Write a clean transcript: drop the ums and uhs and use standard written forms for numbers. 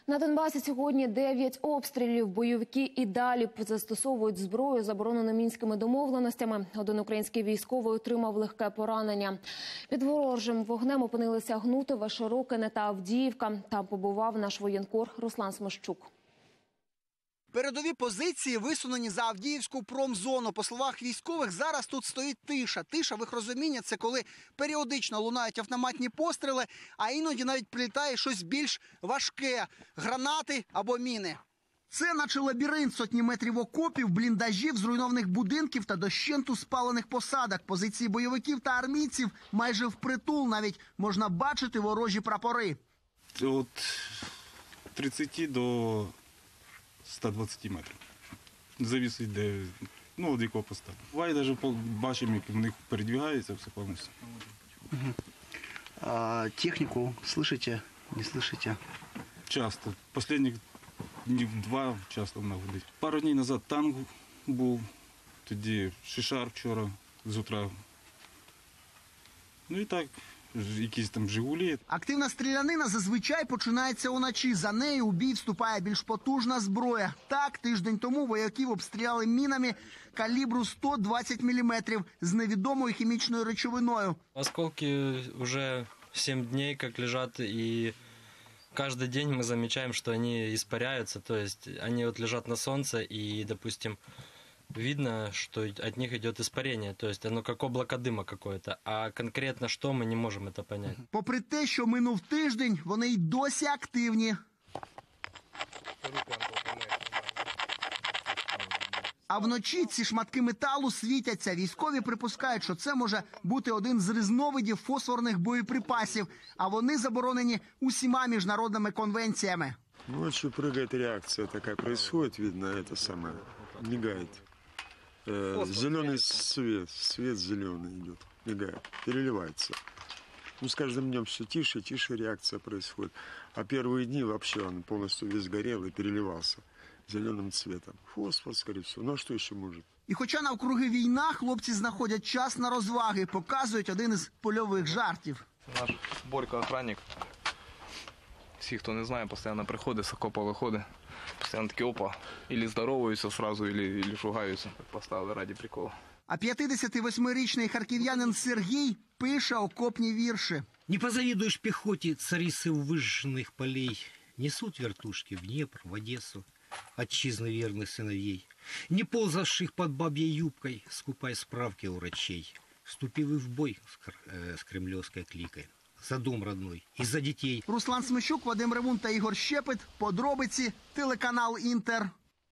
На Донбасі сьогодні 9 обстрілів. Бойовики і далі застосовують зброю, заборонену Мінськими домовленостями. Один український військовий отримав легке поранення. Під ворожим вогнем опинилися Гнутове, Широкине та Авдіївка. Там побував наш воєнкор Руслан Смещук. Передові позиції висунені за Авдіївську промзону. По словах військових, зараз тут стоїть тиша. Тиша, в їх розумінні, це коли періодично лунають автоматні постріли, а іноді навіть прилітає щось більш важке – гранати або міни. Це наче лабіринт, сотні метрів окопів, бліндажів, зруйнованих будинків та дощенту спалених посадок. Позиції бойовиків та армійців майже впритул, навіть можна бачити ворожі прапори. От 30 до 120 метрів. Завісить, де, від якого поста. Буває, навіть бачимо, як в них передвигається все повністю. А техніку слышите, не слышите? Часто. Останні днів 2 часто вона гудить. Пару днів назад танк був, тоді Шишар вчора з утра. І так, якісь там «Жигулі». Активна стрілянина зазвичай починається уночі. За нею у бій вступає більш потужна зброя. Так, тиждень тому вояків обстріляли мінами калібру 120 мм з невідомою хімічною речовиною. Осколки вже 7 днів як лежать, і кожен день ми замічаємо, що вони испаряються, тобто вони лежать на сонці і, допустим, видно, что от них идет испарение, то есть оно как облако дыма какое-то, а конкретно что мы не можем это понять. Попри те, що минув тиждень, вони й досі активні. А вночі ці шматки металу світяться. Військові припускають, що це може бути один з різновидів фосфорних боєприпасів, а вони заборонені усіма міжнародними конвенціями. Ночью прыгает реакция такая, происходит, видно, это самое, мигает. Зеленый свет зеленый идет, мигает, переливается. С каждым днем все тише, тише реакция происходит. А первые дни вообще он полностью весь горел и переливался зеленым цветом. Фосфор, скорее всего. Ну а что еще может? І хоча навкруги війна, хлопці знаходять час на розваги, показують один із польових жартів. Наш Борька охранник. Всі, хто не знає, постійно приходить, з окопа виходить. Постійно такі опа, або здороваються одразу, або шугаються. Поставили раді приколу. А 58-річний харків'янин Сергій пише окопні вірші. Не позавидуешь пехоте царицы выжженных полей. Несут вертушки в Днепр, в Одессу, отчизны верных сыновей. Не ползавших под бабьей юбкой, скупай справки у врачей. Вступил и в бой с кремлевской кликой. За дом родной и за детей. Руслан Смещук, Вадим Ревун та Ігор Щепет. Подробиці. Телеканал «Інтер».